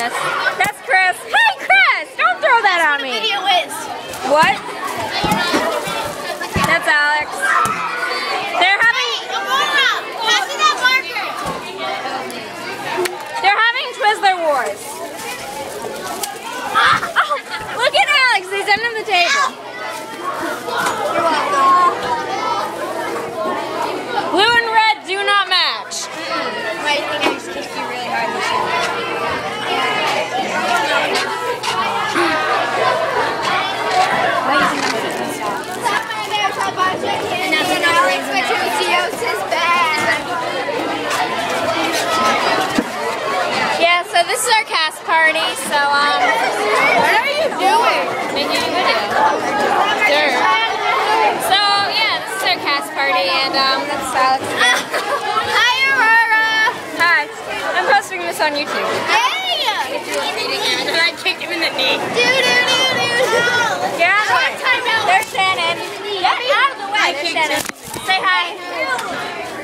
Chris. That's Chris. Hey, Chris! Don't throw that on me. Video is. What? That's Alex. They're having. Pass me that marker. They're having Twizzler wars. Oh, look at Alex. He's under the table. Blue and red do not match. I think I just kissed you really hard this Yeah, so this is our cast party, so What are you doing? making a video. Sure. So yeah, this is our cast party, and that's Alex. Hi, Aurora. Hi, I'm posting this on YouTube. Hey. And I kicked him in the knee. Do. Get out of the way. There's Shannon. Get out of the way. There's Shannon. Say hi.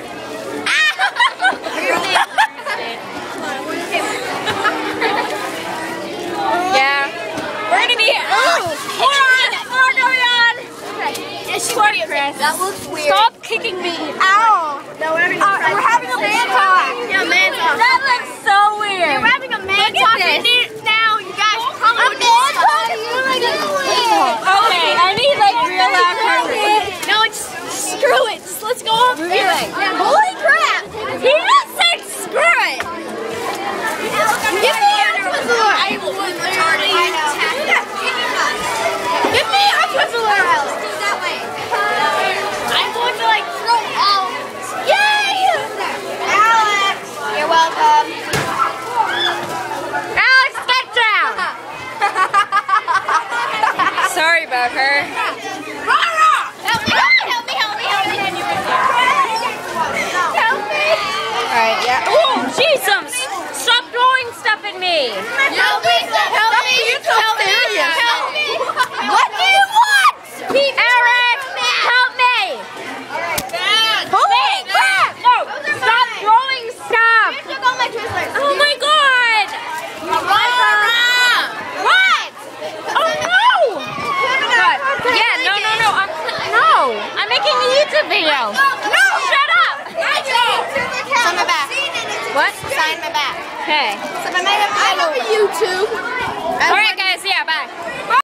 Yeah. We're gonna be. Ooh, more going on. Poor Chris. That looks weird. Stop kicking me. Ow. No, we're having a man talk. Yeah, man talk. That looks so weird. We're having a man Look talk. at this. Now, you guys probably man talk. Okay, I need like real loud conversation. No, it's screw it. Just let's go up there. Really? Holy crap! He just said screw it. Give me a Twizzler. I will retarded. I know. Give me a Twizzler. That way. I'm going to like throw all. Yay! Alex, you're welcome. Alex, get down. Sorry about her. Help me! Help me! Help me! Help me! Help me! Alright, yeah. Oh, Jesus! Stop throwing stuff at me! Help me! Help me! Help me! Help me! What do you want? Eric! Help me! Holy crap! No! Stop throwing stuff! You took all my Twizzlers. Oh my god! What? Oh no! What? Yeah, no. No! I'm making a YouTube video! No! Shut up! Sign my back. What? Sign my back. Okay. So I have YouTube. Alright guys, yeah, bye.